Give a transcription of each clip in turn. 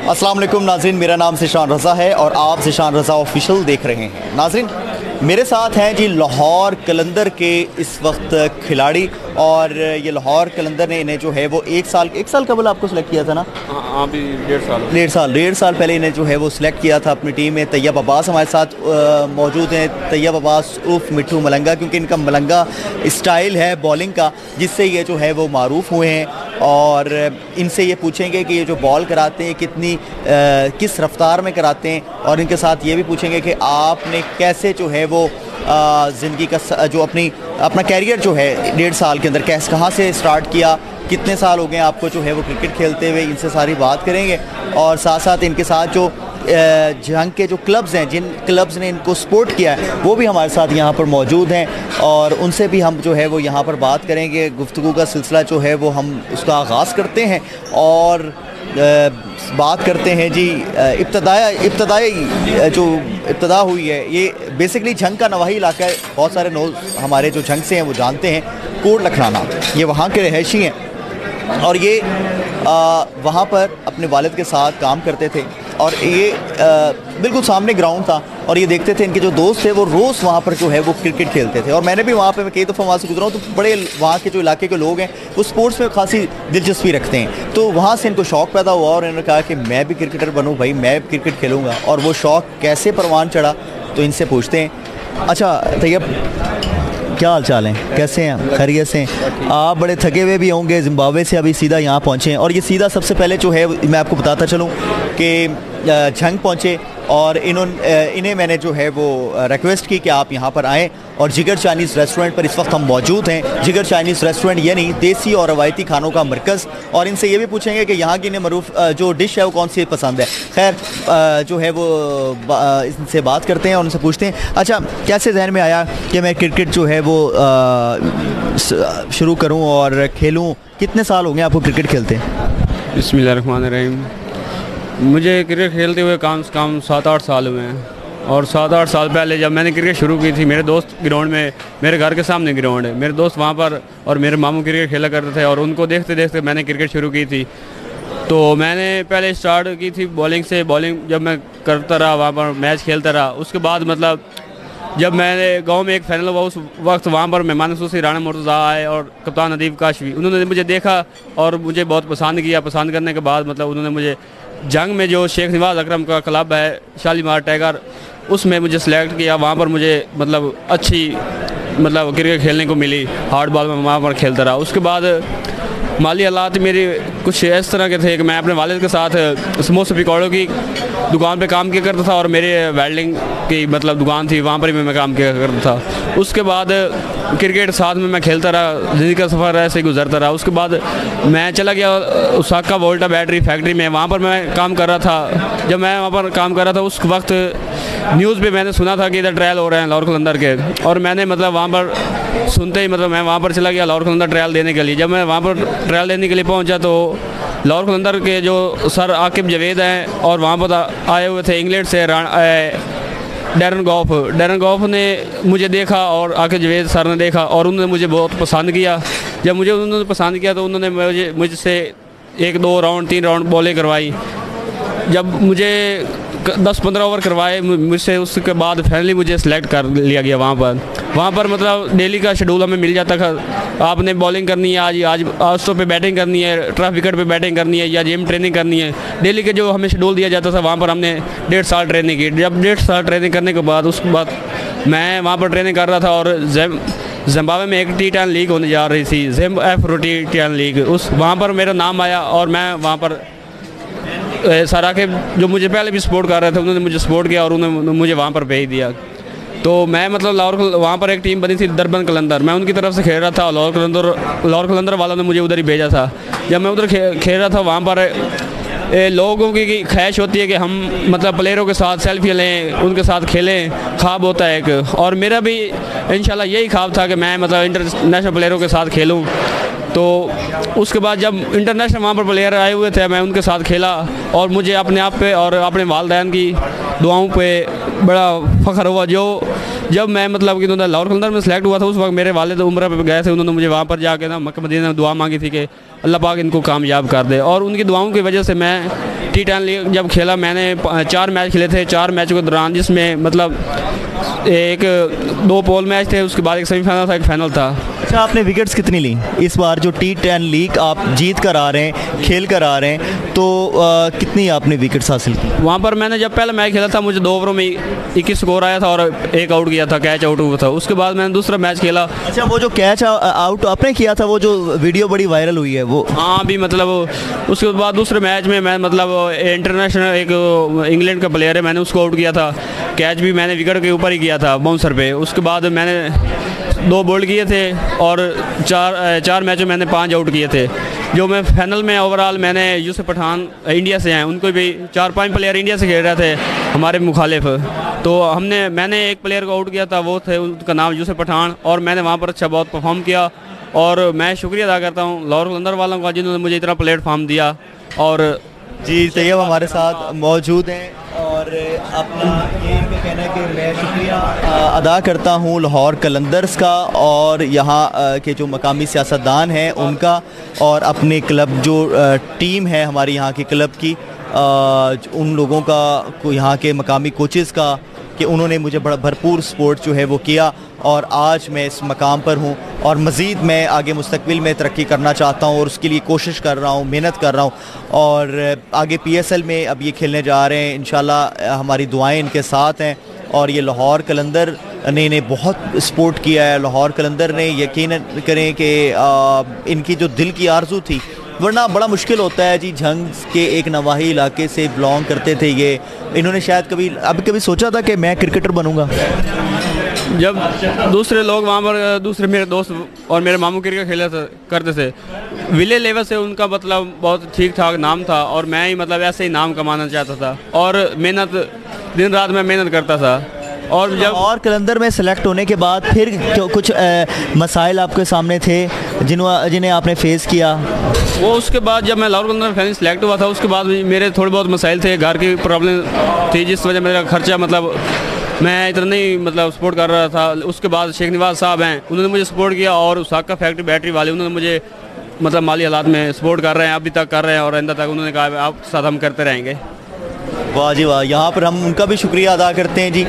अस्सलाम वालेकुम नाज़रीन, मेरा नाम ज़ीशान रज़ा है और आप ज़ीशान रज़ा ऑफिशियल देख रहे हैं। नाज़रीन, मेरे साथ हैं जी लाहौर कलंदर के इस वक्त खिलाड़ी, और ये लाहौर कलंदर ने इन्हें जो है वो एक साल कबल आपको सेलेक्ट किया था ना? हाँ, अभी डेढ़ साल पहले इन्हें जो है वो सिलेक्ट किया था अपनी टीम में। तैयब अब्बास हमारे साथ मौजूद हैं। तैयब अब्बास उर्फ मिट्ठू मलंगा, क्योंकि इनका मलंगा स्टाइल है बॉलिंग का, जिससे ये जो है वो मारूफ़ हुए हैं। और इनसे ये पूछेंगे कि ये जो बॉल कराते हैं किस रफ्तार में कराते हैं, और इनके साथ ये भी पूछेंगे कि आपने कैसे जो है वो ज़िंदगी का जो अपना कैरियर जो है 1.5 साल के अंदर कहाँ से स्टार्ट किया, कितने साल हो गए आपको जो है वो क्रिकेट खेलते हुए, इनसे सारी बात करेंगे। और साथ साथ इनके साथ जो जंग के जो क्लब्स हैं, जिन क्लब्स ने इनको सपोर्ट किया है, वो भी हमारे साथ यहाँ पर मौजूद हैं, और उनसे भी हम जो है वो यहाँ पर बात करेंगे। गुफ्तगू का सिलसिला जो है वो हम उसका आगाज़ करते हैं और बात करते हैं जी इब्तदाई जो इब्तदा हुई है। ये बेसिकली झंग का नवाही इलाका है। बहुत सारे हमारे जो झंग से हैं वो जानते हैं। कोट लखनाना, ये वहाँ के रहायशी हैं, और ये वहाँ पर अपने वालिद के साथ काम करते थे, और ये बिल्कुल सामने ग्राउंड था, और ये देखते थे इनके जो दोस्त थे वो रोज़ वहाँ पर जो है वो क्रिकेट खेलते थे। और मैंने भी वहाँ पे मैं कई दफ़ा वहाँ से गुजरा हूँ, तो बड़े वहाँ के जो इलाके के लोग हैं वो स्पोर्ट्स में खासी दिलचस्पी रखते हैं। तो वहाँ से इनको शौक़ पैदा हुआ, और इन्होंने कहा कि मैं भी क्रिकेटर बनूँ भाई, मैं भी क्रिकेट खेलूँगा। और वो शौक़ कैसे परवान चढ़ा, तो इनसे पूछते हैं। अच्छा तैयब, क्या हाल चाल है, कैसे हैं, खैरियत से हैं? आप बड़े थके हुए भी होंगे, ज़िम्बाब्वे से अभी सीधा यहाँ पहुँचे हैं। और ये सीधा सबसे पहले जो है मैं आपको बताता चलूँ कि झंग पहुँचे, और इन्हें मैंने जो है वो रिक्वेस्ट की कि आप यहाँ पर आएँ, और जिगर चाइनीज़ रेस्टोरेंट पर इस वक्त हम मौजूद हैं। जिगर चाइनीज़ रेस्टोरेंट यानी देसी और रवायती खानों का मरकज़। और इनसे ये भी पूछेंगे कि यहाँ की इन्हें मरूफ जो डिश है वो कौन सी पसंद है। खैर जो है वो इनसे बात करते हैं और उनसे पूछते हैं। अच्छा, कैसे जहन में आया कि मैं क्रिकेट जो है वो शुरू करूँ और खेलूँ? कितने साल हो गए आपको क्रिकेट खेलते हैं? बिस्मिल्लाहिर्रहमानिर्रहीम। मुझे क्रिकेट खेलते हुए कम से कम 7-8 साल हुए हैं। और 7-8 साल पहले जब मैंने क्रिकेट शुरू की थी, मेरे दोस्त ग्राउंड में, मेरे घर के सामने ग्राउंड है, मेरे दोस्त वहाँ पर और मेरे मामू क्रिकेट खेला करते थे, और उनको देखते देखते मैंने क्रिकेट शुरू की थी। तो मैंने पहले स्टार्ट की थी बॉलिंग से। बॉलिंग जब मैं करता रहा, वहाँ पर मैच खेलता रहा। उसके बाद मतलब जब मैंने गांव में एक फाइनल हुआ, उस वक्त वहाँ पर मेहमान खसूसी राणा मुर्तज़ा आए और कप्तान अदीब काशवी, उन्होंने मुझे देखा और मुझे बहुत पसंद किया। पसंद करने के बाद मतलब उन्होंने मुझे जंग में जो शेख नवाज अकरम का क्लब है शालीमार टाइगर, उसमें मुझे सेलेक्ट किया। वहाँ पर मुझे मतलब अच्छी क्रिकेट खेलने को मिली। हार्ड बॉल में वहाँ पर खेलता रहा। उसके बाद माली हालात मेरी कुछ इस तरह के थे कि मैं अपने वालिद के साथ समोसे पकौड़ों की दुकान पे काम किया करता था, और मेरे वेल्डिंग की दुकान थी, वहाँ पर भी मैं काम किया करता था। उसके बाद क्रिकेट साथ में मैं खेलता रहा, ज़िंदगी का सफ़र ऐसे ही गुजरता रहा। उसके बाद मैं चला गया उसाका वोल्टा बैटरी फैक्ट्री में, वहाँ पर मैं काम कर रहा था। जब मैं वहाँ पर काम कर रहा था उस वक्त न्यूज़ पे मैंने सुना था कि इधर ट्रायल हो रहे हैं लाहौर कलंदर के, और मैंने वहाँ पर सुनते ही मैं वहाँ पर चला गया लाहौर कलंदर ट्रायल देने के लिए। जब मैं वहाँ पर ट्रायल देने के लिए पहुँचा तो लाहौर कलंदर के जो सर आकिब जवेद हैं, और वहाँ पर आए हुए थे इंग्लैंड से डैरन गॉफ ने मुझे देखा, और आकिब जवेद सर ने देखा, और उन्होंने मुझे बहुत पसंद किया। जब मुझे उन्होंने पसंद किया तो उन्होंने मुझसे 1-2 राउंड 3 राउंड बॉलें करवाई। जब मुझे 10-15 ओवर करवाए मुझसे, उसके बाद फाइनली मुझे सेलेक्ट कर लिया गया। वहाँ पर डेली का शेड्यूल हमें मिल जाता था। आपने बॉलिंग करनी है, आज तो पे बैटिंग करनी है, ट्रफ विकेट पे बैटिंग करनी है, या जिम ट्रेनिंग करनी है। डेली के जो हमें शेड्यूल दिया जाता था, वहाँ पर हमने 1.5 साल ट्रेनिंग की। जब 1.5 साल ट्रेनिंग करने के बाद उसके बाद मैं वहाँ पर ट्रेनिंग कर रहा था, और ज़िम्बाब्वे में एक T10 लीग होने जा रही थी, T10 लीग। वहाँ पर मेरा नाम आया, और मैं वहाँ पर सारा के जो मुझे पहले भी सपोर्ट कर रहे थे, उन्होंने मुझे सपोर्ट किया और उन्होंने मुझे वहाँ पर भेज दिया। तो मैं लाहौर, वहाँ पर एक टीम बनी थी दरबन कलंदर, मैं उनकी तरफ से खेल रहा था। लाहौर कलंदर वालों ने मुझे उधर ही भेजा था। जब मैं उधर खेल रहा था, वहाँ पर लोगों की ख्वाहिश होती है कि हम प्लेयरों के साथ सेल्फी लें, उनके साथ खेलें, ख्वाब होता है एक। और मेरा भी इंशाल्लाह यही ख्वाब था कि मैं इंटरनेशनल प्लेयरों के साथ खेलूँ। तो उसके बाद जब इंटरनेशनल वहाँ पर प्लेयर आए हुए थे, मैं उनके साथ खेला, और मुझे अपने आप पे और अपने वालिदैन की दुआओं पे बड़ा फ़ख्र हुआ। जब मैं कि लाहौर कलंदर में सेलेक्ट हुआ था, उस वक्त मेरे वालिद उम्रा पे गए थे। उन्होंने मुझे वहाँ पर जाके मक्का मदीना में दुआ मांगी थी कि अल्लाह पाक इनको कामयाब कर दे, और उनकी दुआओं की वजह से मैं T10 लीग जब खेला मैंने 4 मैच खेले थे, 4 मैच के दौरान जिसमें मतलब एक 2 पोल मैच थे, उसके बाद एक सेमीफाइनल था, एक फाइनल था। अच्छा, आपने विकेट्स कितनी ली इस बार जो T10 लीग आप जीत कर आ रहे हैं, खेल कर आ रहे हैं, तो कितनी आपने विकेट्स हासिल की? वहाँ पर मैंने जब पहला मैच खेला था मुझे 2 ओवरों में 21 स्कोर आया था और 1 आउट किया था, कैच आउट हुआ था। उसके बाद मैंने दूसरा मैच खेला। अच्छा, वो जो कैच आउट आपने किया था, वो जो वीडियो बड़ी वायरल हुई है वो? हाँ भी मतलब उसके बाद दूसरे मैच में मैं मतलब इंटरनेशनल एक इंग्लैंड का प्लेयर है, मैंने उसको आउट किया था। कैच भी मैंने विकेट के ऊपर ही किया था, बाउंसर पे। उसके बाद मैंने 2 बोल्ड किए थे और 4 मैचों में मैंने 5 आउट किए थे। जो मैं फाइनल में ओवरऑल मैंने यूसुफ पठान इंडिया से हैं, उनको भी 4-5 प्लेयर इंडिया से खेल रहे थे हमारे मुखालिफ, तो मैंने एक प्लेयर को आउट किया था, वो थे उनका नाम यूसुफ पठान, और मैंने वहाँ पर अच्छा बहुत परफॉर्म किया। और मैं शुक्रिया अदा करता हूँ लाहौर कलंदर वालों का जिन्होंने मुझे इतना प्लेटफॉर्म दिया। और जी तैयब हमारे साथ मौजूद हैं और अपना ये इनका कहना है कि मैं शुक्रिया अदा करता हूँ लाहौर कलंदर्स का और यहाँ के जो मकामी सियासतदान हैं उनका, और अपने क्लब जो टीम है हमारी यहाँ के क्लब की, उन लोगों का, यहाँ के मकामी कोचेज़ का, कि उन्होंने मुझे बड़ा भरपूर सपोर्ट जो है वो किया और आज मैं इस मकाम पर हूँ और मज़ीद मैं आगे मुस्तकबिल में तरक्की करना चाहता हूँ और उसके लिए कोशिश कर रहा हूँ, मेहनत कर रहा हूँ। और आगे PSL में अब ये खेलने जा रहे हैं, इंशाल्लाह हमारी दुआएं इनके साथ हैं। और ये लाहौर कलंदर ने इन्हें बहुत सपोर्ट किया है। लाहौर कलंदर ने यकीन करें कि इनकी जो दिल की आरज़ू थी, वरना बड़ा मुश्किल होता है जी, झंग के एक नवाही इलाके से बिलोंग करते थे ये, इन्होंने शायद कभी सोचा था कि मैं क्रिकेटर बनूंगा? जब दूसरे लोग वहाँ पर, दूसरे मेरे दोस्त और मेरे मामू क्रिकेट खेले करते थे, विलेज लेवल से उनका मतलब बहुत ठीक ठाक नाम था और मैं ही मतलब ऐसे ही नाम कमाना चाहता था और मेहनत, दिन रात मैं मेहनत करता था। और जब और कलंदर में सेलेक्ट होने के बाद फिर कुछ मसाइल आपके सामने थे जिन्हें आपने फेस किया? वो उसके बाद जब मैं लाहौर कलंदर में सेलेक्ट हुआ था, उसके बाद मेरे थोड़े बहुत मसाइल थे, घर की प्रॉब्लम थी जिस वजह मेरा खर्चा मतलब मैं इतना नहीं मतलब सपोर्ट कर रहा था। उसके बाद शेख नवाज साहब हैं, उन्होंने मुझे सपोर्ट किया और उसाका फैक्ट्री बैटरी वाले उन्होंने मुझे मतलब माली हालात में सपोर्ट कर रहे हैं, अभी तक कर रहे हैं और आइंदा तक उन्होंने कहा आपके साथ हम करते रहेंगे। वाह जी वाह, यहाँ पर हम उनका भी शुक्रिया अदा करते हैं जी।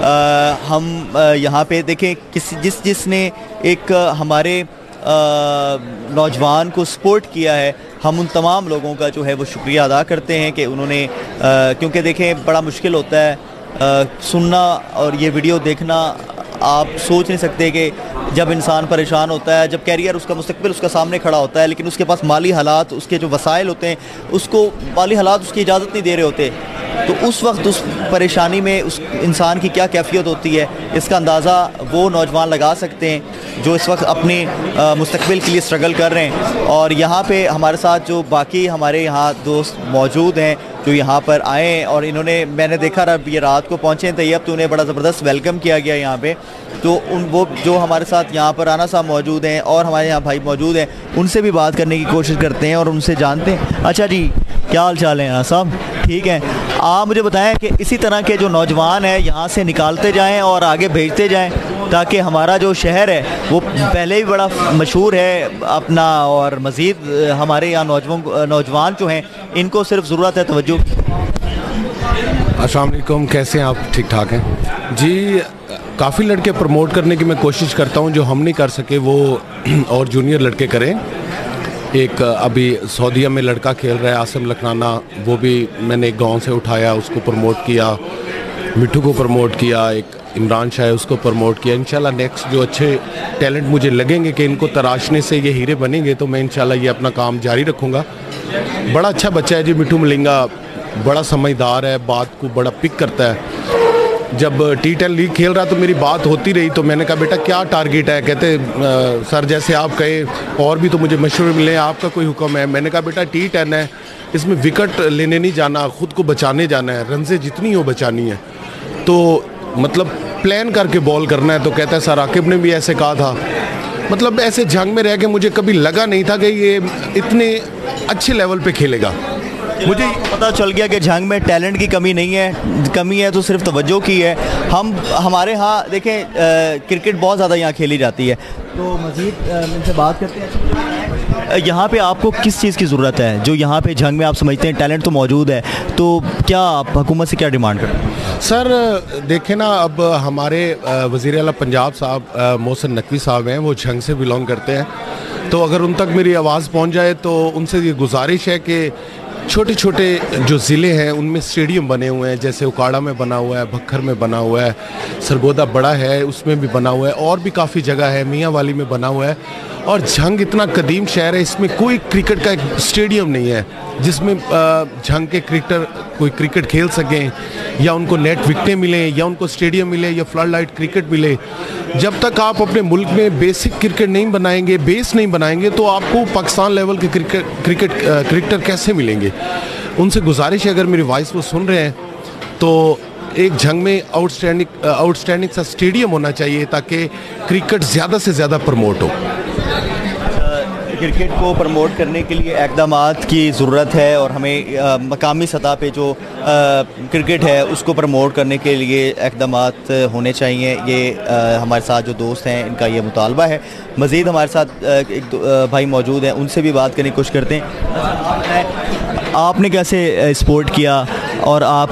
हम यहाँ पे देखें जिसने एक हमारे नौजवान को सपोर्ट किया है, हम उन तमाम लोगों का जो है वो शुक्रिया अदा करते हैं कि उन्होंने क्योंकि देखें बड़ा मुश्किल होता है सुनना और ये वीडियो देखना। आप सोच नहीं सकते कि जब इंसान परेशान होता है, जब कैरियर उसका मुस्तकबिल उसका सामने खड़ा होता है, लेकिन उसके पास माली हालात, उसके जो वसाइल होते हैं, उसको माली हालात उसकी इजाज़त नहीं दे रहे होते, तो उस वक्त उस परेशानी में उस इंसान की क्या कैफियत होती है, इसका अंदाज़ा वो नौजवान लगा सकते हैं जो इस वक्त अपने मुस्तकबिल के लिए स्ट्रगल कर रहे हैं। और यहाँ पे हमारे साथ जो बाकी हमारे यहाँ दोस्त मौजूद हैं जो यहाँ पर आए हैं और इन्होंने, मैंने देखा रहा ये रात को पहुँचे हैं तैयब, तो उन्हें बड़ा ज़बरदस्त वेलकम किया गया यहाँ पे। तो वो जो हमारे साथ यहाँ पर राना साहब मौजूद हैं और हमारे यहाँ भाई मौजूद हैं, उनसे भी बात करने की कोशिश करते हैं और उनसे जानते हैं। अच्छा जी, क्या हाल चाल है साहब? ठीक है, आप मुझे बताएं कि इसी तरह के जो नौजवान हैं यहाँ से निकालते जाएं और आगे भेजते जाएं ताकि हमारा जो शहर है वो पहले ही बड़ा मशहूर है अपना, और मज़ीद हमारे यहाँ नौजवान जो हैं इनको सिर्फ ज़रूरत है तवज्जो। अस्सलाम वालेकुम, कैसे हैं आप? ठीक ठाक हैं जी। काफ़ी लड़के प्रमोट करने की मैं कोशिश करता हूं, जो हम नहीं कर सके वो और जूनियर लड़के करें। एक अभी सऊदीया में लड़का खेल रहा है आसिम लखनाना, वो भी मैंने एक गांव से उठाया, उसको प्रमोट किया। मिट्ठू को प्रमोट किया, एक इमरान शाह है उसको प्रमोट किया। इंशाल्लाह नेक्स्ट जो अच्छे टैलेंट मुझे लगेंगे कि इनको तराशने से ये हीरे बनेंगे, तो मैं इंशाल्लाह ये अपना काम जारी रखूँगा। बड़ा अच्छा बच्चा है जी मिट्ठू मलिंगा, बड़ा समझदार है, बात को बड़ा पिक करता है। जब T10 लीग खेल रहा तो मेरी बात होती रही, तो मैंने कहा बेटा क्या टारगेट है? कहते सर जैसे आप कहे और भी तो मुझे मशवरे मिले, आपका कोई हुक्म है? मैंने कहा बेटा T10 है, इसमें विकेट लेने नहीं जाना, ख़ुद को बचाने जाना है, रन से जितनी हो बचानी है, तो मतलब प्लान करके बॉल करना है। तो कहता है सर आकिब ने भी ऐसे कहा था। मतलब ऐसे जंग में रह के मुझे कभी लगा नहीं था कि ये इतने अच्छे लेवल पे खेलेगा। मुझे पता चल गया कि जंग में टैलेंट की कमी नहीं है, कमी है तो सिर्फ तवज्जो की है। हमारे यहाँ देखें क्रिकेट बहुत ज़्यादा यहाँ खेली जाती है, तो मज़ीद इनसे बात करते हैं। यहाँ पे आपको किस चीज़ की ज़रूरत है, जो यहाँ पे जंग में आप समझते हैं टैलेंट तो मौजूद है, तो क्या आप हुकूमत से क्या डिमांड करते हैं? सर देखें ना, अब हमारे वज़ीर आला पंजाब साहब मोहसिन नकवी साहब हैं, वो झंग से बिलोंग करते हैं, तो अगर उन तक मेरी आवाज़ पहुँच जाए तो उनसे ये गुजारिश है कि छोटे छोटे जो ज़िले हैं उनमें स्टेडियम बने हुए हैं, जैसे उकाड़ा में बना हुआ है, भक्खर में बना हुआ है, सरगोदा बड़ा है उसमें भी बना हुआ है, और भी काफ़ी जगह है, मियाँ वाली में बना हुआ है। और झंग इतना कदीम शहर है, इसमें कोई क्रिकेट का एक स्टेडियम नहीं है जिसमें झंग के क्रिकेटर कोई क्रिकेट खेल सकें, या उनको नेट विकटें मिलें, या उनको स्टेडियम मिले, या फ्लड लाइट क्रिकेट मिले। जब तक आप अपने मुल्क में बेसिक क्रिकेट नहीं बनाएंगे, बेस नहीं बनाएंगे, तो आपको पाकिस्तान लेवल के क्रिकेटर कैसे मिलेंगे। उनसे गुजारिश है, अगर मेरी वॉइस वो सुन रहे हैं, तो एक झंग में आउटस्टैंडिंग सा स्टेडियम होना चाहिए ताकि क्रिकेट ज़्यादा से ज़्यादा प्रमोट हो। क्रिकेट को प्रमोट करने के लिए इक़दामात की ज़रूरत है, और हमें मकामी सतह पे जो क्रिकेट है उसको प्रमोट करने के लिए इक़दामात होने चाहिए। ये हमारे साथ जो दोस्त हैं इनका ये मुतालबा है। मज़ीद हमारे साथ एक भाई मौजूद हैं, उनसे भी बात करने की कोशिश करते हैं। आपने कैसे सपोर्ट किया, और आप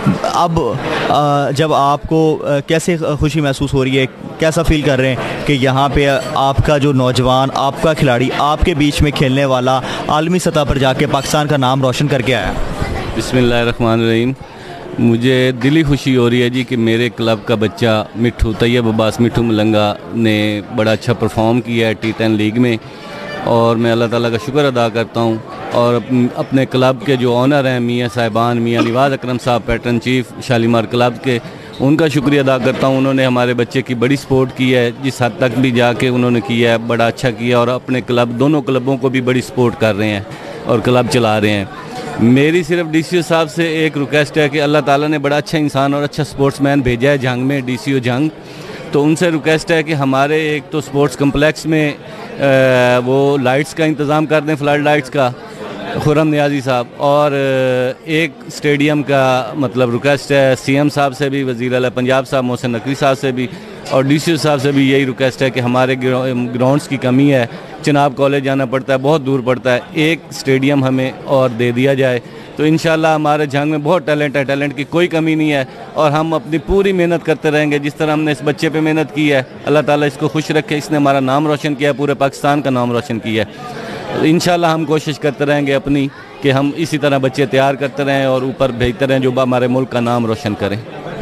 अब जब आपको कैसे खुशी महसूस हो रही है, कैसा फील कर रहे हैं कि यहाँ पे आपका जो नौजवान, आपका खिलाड़ी आपके बीच में खेलने वाला आलमी सतह पर जाके पाकिस्तान का नाम रोशन करके आया? बिस्मिल्लाहिर्रहमानिर्रहीम। मुझे दिली खुशी हो रही है जी कि मेरे क्लब का बच्चा मिठू तैयब अब्बास मिठू मलंगा ने बड़ा अच्छा परफॉर्म किया है T10 लीग में, और मैं अल्लाह ताला का शुक्र अदा करता हूँ। और अपने क्लब के जो ऑनर हैं मियाँ साहिबान, मियाँ नवाज़ अकरम साहब, पैटर्न चीफ शालीमार क्लब के, उनका शुक्रिया अदा करता हूँ। उन्होंने हमारे बच्चे की बड़ी सपोर्ट की है, जिस हद तक भी जाके उन्होंने किया है बड़ा अच्छा किया, और अपने क्लब दोनों क्लबों को भी बड़ी सपोर्ट कर रहे हैं और क्लब चला रहे हैं। मेरी सिर्फ DCO साहब से एक रिक्वेस्ट है कि अल्लाह ताला ने बड़ा अच्छा इंसान और अच्छा स्पोर्ट्समैन भेजा है जंग में, DCO जंग, तो उनसे रिक्वेस्ट है कि हमारे एक तो स्पोर्ट्स कम्प्लेक्स में वो लाइट्स का इंतज़ाम कर दें, फ्लड लाइट्स का, खुरम नियाज़ी साहब, और एक स्टेडियम का मतलब रिक्वेस्ट है CM साहब से भी, वज़ीर आला पंजाब साहब मोहसिन नकवी साहब से भी, और DCO साहब से भी यही रिक्वेस्ट है कि हमारे ग्राउंड्स की कमी है, चिनाब कॉलेज जाना पड़ता है, बहुत दूर पड़ता है, एक स्टेडियम हमें और दे दिया जाए तो इंशाल्लाह हमारे जंग में बहुत टैलेंट है, टैलेंट की कोई कमी नहीं है, और हम अपनी पूरी मेहनत करते रहेंगे जिस तरह हमने इस बच्चे पे मेहनत की है। अल्लाह ताला इसको खुश रखे, इसने हमारा नाम रोशन किया है, पूरे पाकिस्तान का नाम रोशन किया है। इंशाल्लाह हम कोशिश करते रहेंगे अपनी कि हम इसी तरह बच्चे तैयार करते रहें और ऊपर भेजते रहें जो हमारे मुल्क का नाम रोशन करें।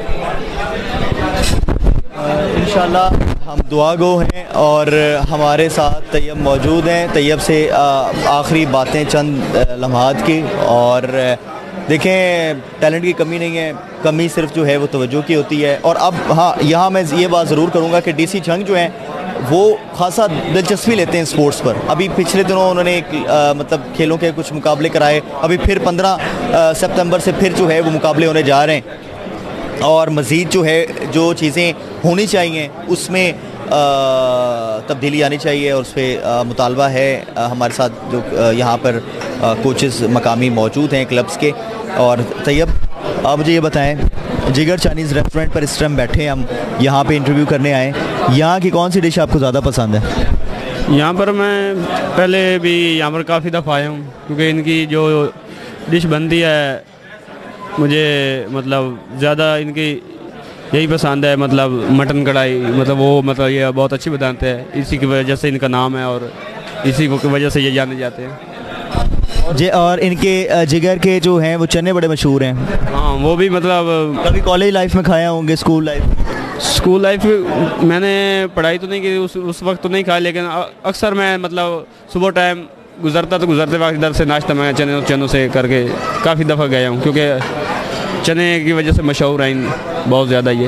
इंशाल्लाह हम दुआ गो हैं, और हमारे साथ तैयब मौजूद हैं। तैयब से आखिरी बातें चंद लम्हात की, और देखें टैलेंट की कमी नहीं है, कमी सिर्फ जो है वो तवज्जो की होती है। और अब हाँ, यहाँ मैं ये बात ज़रूर करूँगा कि DC जंग जो हैं वो खासा दिलचस्पी लेते हैं स्पोर्ट्स पर। अभी पिछले दिनों उन्होंने मतलब खेलों के कुछ मुकाबले कराए, अभी फिर 15 सितंबर से फिर जो है वो मुकाबले होने जा रहे हैं, और मज़ीद जो है जो चीज़ें होनी चाहिए उसमें तब्दीली आनी चाहिए, और उस पर मुतालबा है। हमारे साथ जो यहाँ पर कोचेस मकामी मौजूद हैं क्लब्स के। और तैयब, आप मुझे ये बताएं, जिगर चाइनीज़ रेस्टोरेंट पर इस टाइम बैठे हैं हम, यहाँ पे इंटरव्यू करने आए, यहाँ की कौन सी डिश आपको ज़्यादा पसंद है? यहाँ पर मैं पहले भी यहाँ पर काफ़ी दफ़ा आया हूँ, क्योंकि इनकी जो डिश बनती है मुझे मतलब ज़्यादा इनकी यही पसंद है, मतलब मटन कढ़ाई, मतलब वो मतलब ये बहुत अच्छी बनाते हैं, इसी की वजह से इनका नाम है और इसी की वजह से ये जाने जाते हैं। और इनके जिगर के जो हैं वो चने बड़े मशहूर हैं। हाँ, वो भी मतलब कभी कॉलेज लाइफ में खाया होंगे, स्कूल लाइफ मैंने पढ़ाई तो नहीं की, उस वक्त तो नहीं खाया, लेकिन अक्सर मैं मतलब सुबह टाइम गुजरते वक्त इधर से नाश्ता मैं चनों से करके काफ़ी दफ़ा गया हूँ, क्योंकि चने की वजह से मशहूर हैं बहुत ज़्यादा ये।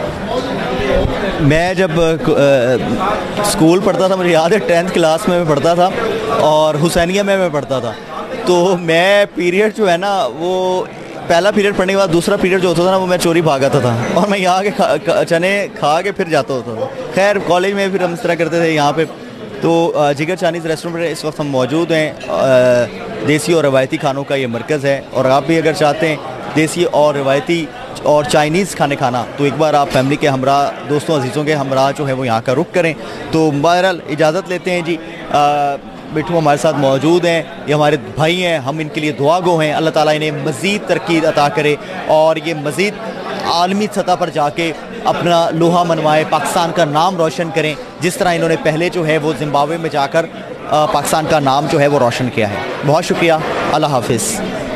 मैं जब स्कूल पढ़ता था, मुझे याद है 10th क्लास में मैं पढ़ता था, और हुसैनिया में मैं पढ़ता था, तो मैं पीरियड जो है ना, वो पहला पीरियड पढ़ने के बाद दूसरा पीरियड जो होता था ना, वो मैं चोरी भाग आता था, और मैं यहाँ के चने खा के फिर जाता होता था। खैर कॉलेज में फिर हम इस तरह करते थे यहाँ पे। तो जिगर चाइनीज़ रेस्टोरेंट पर इस वक्त हम मौजूद हैं। देसी और रवायती खानों का ये मरकज़ है, और आप भी अगर चाहते हैं देसी और रवायती और चाइनीज़ खाने खाना, तो एक बार आप फैमिली के हमरा, दोस्तों अजीज़ों के हमरा जो है वो यहाँ का रुख करें। तो बहरहाल इजाज़त लेते हैं जी। मिठू हमारे साथ मौजूद हैं, ये हमारे भाई हैं, हम इनके लिए दुआ गो हैं। अल्लाह ताला इन्हें मज़ीद तरक्की अता करे और ये मज़ीद आलमी सतह पर जाके अपना लोहा मनवाए, पाकिस्तान का नाम रोशन करें, जिस तरह इन्होंने पहले जो है वो ज़िम्बाब्वे में जाकर पाकिस्तान का नाम जो है वो रोशन किया है। बहुत शुक्रिया, अल्लाह हाफिज़।